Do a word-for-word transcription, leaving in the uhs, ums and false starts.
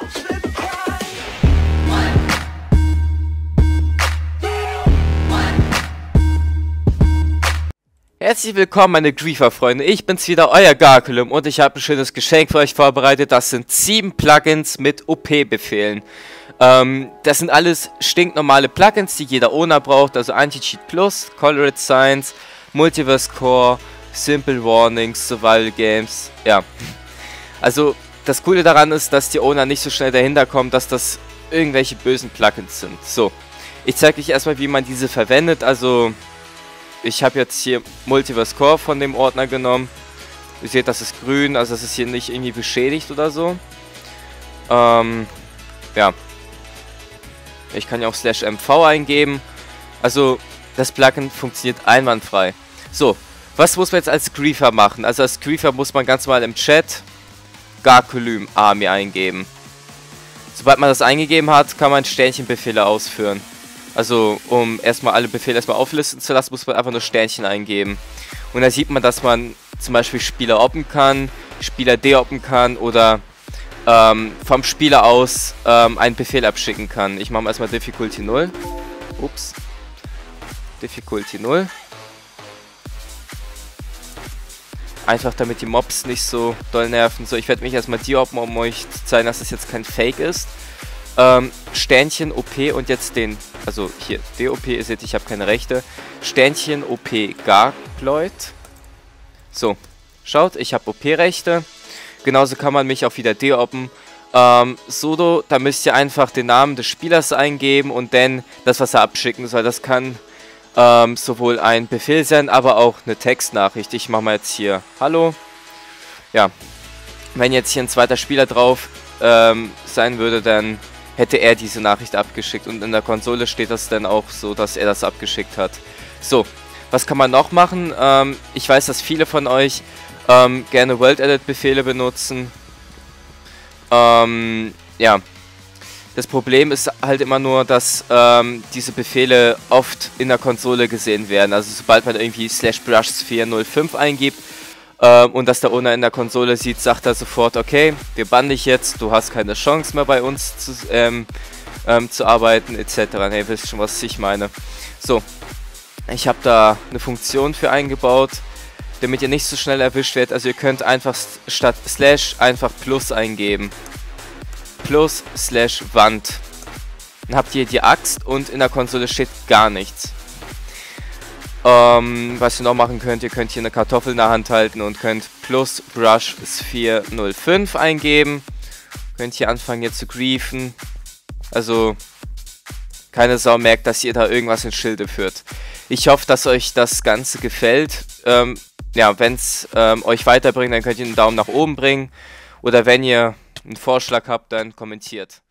Herzlich willkommen, meine Griefer-Freunde. Ich bin's wieder, euer Garculum, und ich habe ein schönes Geschenk für euch vorbereitet. Das sind sieben Plugins mit O P-Befehlen. Ähm, das sind alles stinknormale Plugins, die jeder Owner braucht. Also Anti-Cheat Plus, Colored Science, Multiverse Core, Simple Warnings, Survival Games. Ja. Also, das Coole daran ist, dass die Owner nicht so schnell dahinter kommen, dass das irgendwelche bösen Plugins sind. So, ich zeige euch erstmal, wie man diese verwendet. Also, ich habe jetzt hier Multiverse Core von dem Ordner genommen. Ihr seht, das ist grün, also das ist hier nicht irgendwie beschädigt oder so. Ähm, ja. Ich kann ja auch slash M V eingeben. Also, das Plugin funktioniert einwandfrei. So, was muss man jetzt als Griefer machen? Also als Griefer muss man ganz normal im Chat Garculum Army eingeben. Sobald man das eingegeben hat, kann man Sternchenbefehle ausführen. Also, um erstmal alle Befehle erstmal auflisten zu lassen, muss man einfach nur Sternchen eingeben. Und da sieht man, dass man zum Beispiel Spieler oppen kann, Spieler deoppen kann oder ähm, vom Spieler aus ähm, einen Befehl abschicken kann. Ich mache mal erstmal Difficulty null. Ups. Difficulty null. Einfach damit die Mobs nicht so doll nerven. So, ich werde mich erstmal deoppen, um euch zu zeigen, dass das jetzt kein Fake ist. Ähm, Sternchen O P und jetzt den, also hier D O P, ihr seht, ich habe keine Rechte. Sternchen O P Garploid. So, schaut, ich habe O P-Rechte. Genauso kann man mich auch wieder deoppen. Ähm, Sudo, da müsst ihr einfach den Namen des Spielers eingeben und dann das, was er abschicken soll. Das kann ähm, sowohl ein Befehl sein, aber auch eine Textnachricht. Ich mache mal jetzt hier Hallo. Ja, wenn jetzt hier ein zweiter Spieler drauf ähm, sein würde, dann hätte er diese Nachricht abgeschickt und in der Konsole steht das dann auch so, dass er das abgeschickt hat. So, was kann man noch machen? Ähm, ich weiß, dass viele von euch ähm, gerne World Edit Befehle benutzen. Ähm, ja. Das Problem ist halt immer nur, dass ähm, diese Befehle oft in der Konsole gesehen werden. Also sobald man irgendwie slash brush sphere null fünf eingibt ähm, und das der Owner in der Konsole sieht, sagt er sofort, okay, wir bannen dich jetzt, du hast keine Chance mehr bei uns zu, ähm, ähm, zu arbeiten, et cetera. Ne, ihr wisst schon, was ich meine. So, ich habe da eine Funktion für eingebaut, damit ihr nicht so schnell erwischt werdet. Also ihr könnt einfach statt slash einfach plus eingeben. Plus slash Wand. Dann habt ihr die Axt und in der Konsole steht gar nichts. Ähm, was ihr noch machen könnt, ihr könnt hier eine Kartoffel in der Hand halten und könnt plus brush sphere null fünf eingeben. Könnt hier anfangen jetzt zu griefen. Also keine Sau merkt, dass ihr da irgendwas in Schilde führt. Ich hoffe, dass euch das Ganze gefällt. Ähm, ja, wenn es ähm, euch weiterbringt, dann könnt ihr einen Daumen nach oben bringen. Oder wenn ihr einen Vorschlag habt, dann kommentiert.